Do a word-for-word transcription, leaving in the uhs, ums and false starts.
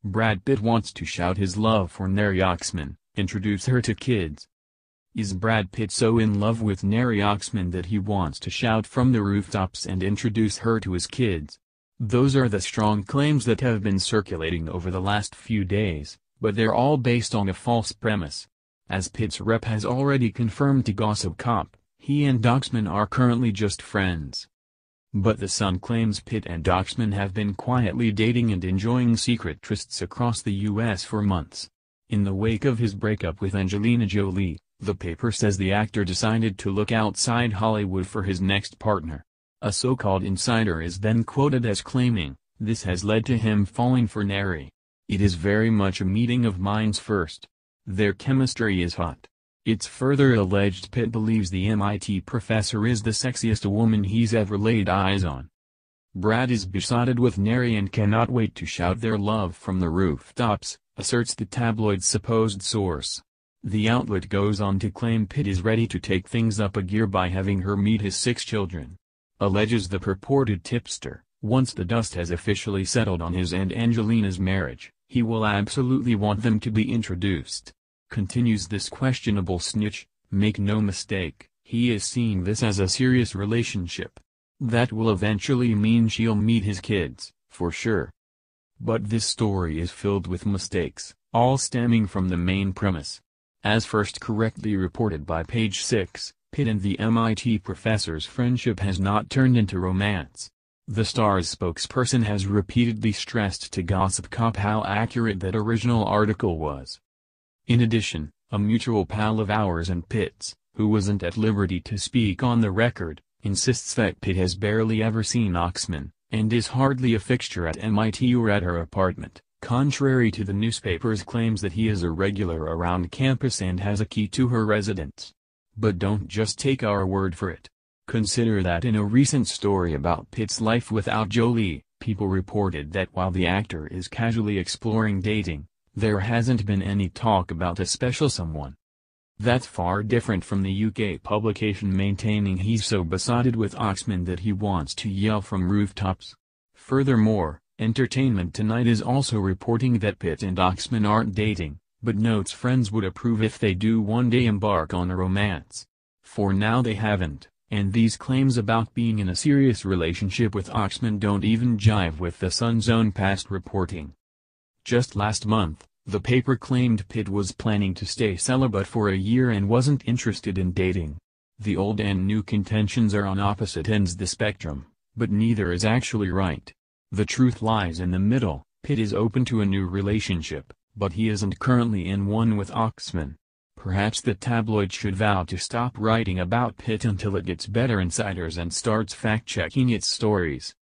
Brad Pitt wants to shout his love for Neri Oxman, introduce her to kids. Is Brad Pitt so in love with Neri Oxman that he wants to shout from the rooftops and introduce her to his kids? Those are the strong claims that have been circulating over the last few days, but they're all based on a false premise. As Pitt's rep has already confirmed to Gossip Cop, he and Oxman are currently just friends. But The Sun claims Pitt and Oxman have been quietly dating and enjoying secret trysts across the U S for months. In the wake of his breakup with Angelina Jolie, the paper says the actor decided to look outside Hollywood for his next partner. A so-called insider is then quoted as claiming, "This has led to him falling for Neri. It is very much a meeting of minds first. Their chemistry is hot." It's further alleged Pitt believes the M I T professor is the sexiest woman he's ever laid eyes on. Brad is besotted with Neri and cannot wait to shout their love from the rooftops, asserts the tabloid's supposed source. The outlet goes on to claim Pitt is ready to take things up a gear by having her meet his six children. Alleges the purported tipster, once the dust has officially settled on his and Angelina's marriage, he will absolutely want them to be introduced. Continues this questionable snitch, "Make no mistake, he is seeing this as a serious relationship. That will eventually mean she'll meet his kids, for sure." But this story is filled with mistakes, all stemming from the main premise. As first correctly reported by Page Six, Pitt and the M I T professor's friendship has not turned into romance. The star's spokesperson has repeatedly stressed to Gossip Cop how accurate that original article was. In addition, a mutual pal of ours and Pitt's, who wasn't at liberty to speak on the record, insists that Pitt has barely ever seen Oxman, and is hardly a fixture at M I T or at her apartment, contrary to the newspaper's claims that he is a regular around campus and has a key to her residence. But don't just take our word for it. Consider that in a recent story about Pitt's life without Jolie, people reported that while the actor is casually exploring dating, there hasn't been any talk about a special someone. That's far different from the U K publication maintaining he's so besotted with Oxman that he wants to yell from rooftops. Furthermore, Entertainment Tonight is also reporting that Pitt and Oxman aren't dating, but notes friends would approve if they do one day embark on a romance. For now they haven't, and these claims about being in a serious relationship with Oxman don't even jive with the Sun's own past reporting. Just last month, the paper claimed Pitt was planning to stay celibate for a year and wasn't interested in dating. The old and new contentions are on opposite ends of the spectrum, but neither is actually right. The truth lies in the middle. Pitt is open to a new relationship, but he isn't currently in one with Oxman. Perhaps the tabloid should vow to stop writing about Pitt until it gets better insiders and starts fact-checking its stories.